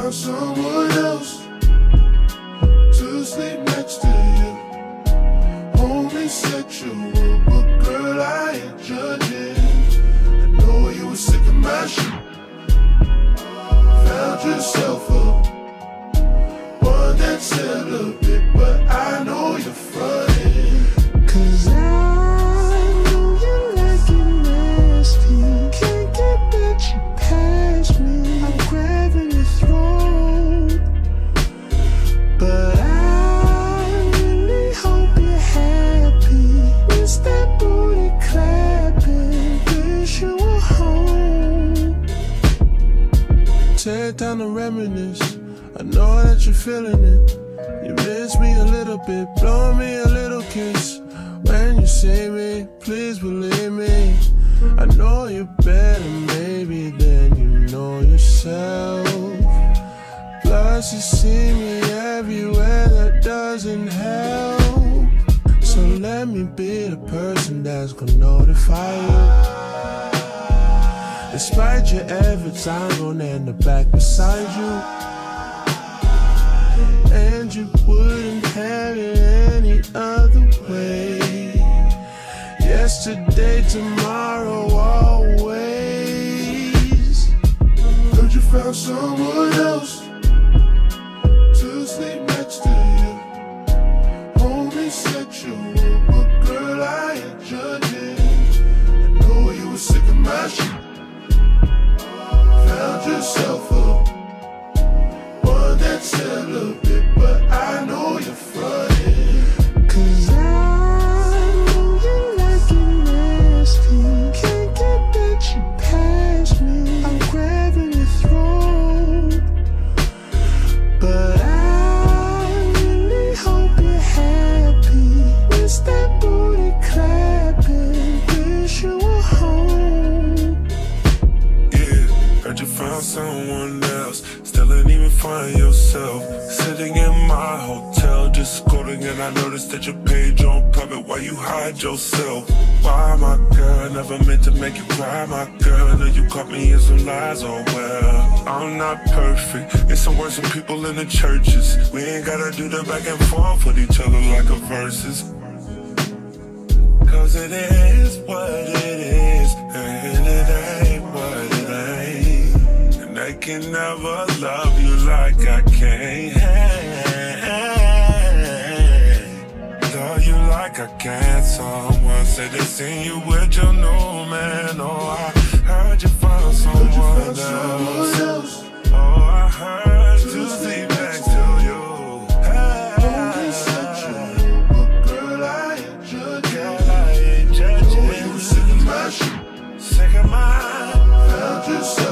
found someone else to sleep next to you. Homosexual, but girl, I ain't judging. I know you were sick of my shit. Found yourself one that's celibate, but I know you're frontin'. 'Cause I know you like it nasty. Can't get that you past me. I'm grabbing your throat, but I really hope you're happy. Miss that booty clapping. Wish you were home. Tear down and reminisce. I know that you're feeling it. You miss me a little bit, blow me a little kiss. When you see me, please believe me. I know you better maybe than you know yourself. Plus you see me everywhere, that doesn't help. So let me be the person that's gonna notify you. Despite your efforts, I'm gonna end up back beside you. And you wouldn't have it any other way. Yesterday, tomorrow, always. Heard you found someone else to sleep next to you. Homosexual, but girl, I ain't judging. I know you were sick of my shit. Found yourself one that's celibate, but I know you're frontin'. 'Cause I know you like it nasty. Can't get that you past me. I'm grabbing your throat, but I really hope you're happy. Miss that booty clapping. Wish you were home. Yeah, heard you found someone else. Still ain't even find yourself. Sitting in my hotel, just scrolling, and I noticed that your page on private. Why you hide yourself? Why, my girl? Never meant to make you cry, my girl. I know you caught me in some lies, oh well. I'm not perfect. It's some worse than people in the churches. We ain't gotta do the back and forth with each other like a verses. 'Cause it is what it is, and it ain't what it ain't. And I can never love you like I can't. Love you like I can't. Someone said they seen you with your new man. Oh, I heard you found someone else. Oh, I heard you sleep next to you. Homosexual, but girl, I ain't judging. Know you were sick of my shit. Sick of mine. Found yourself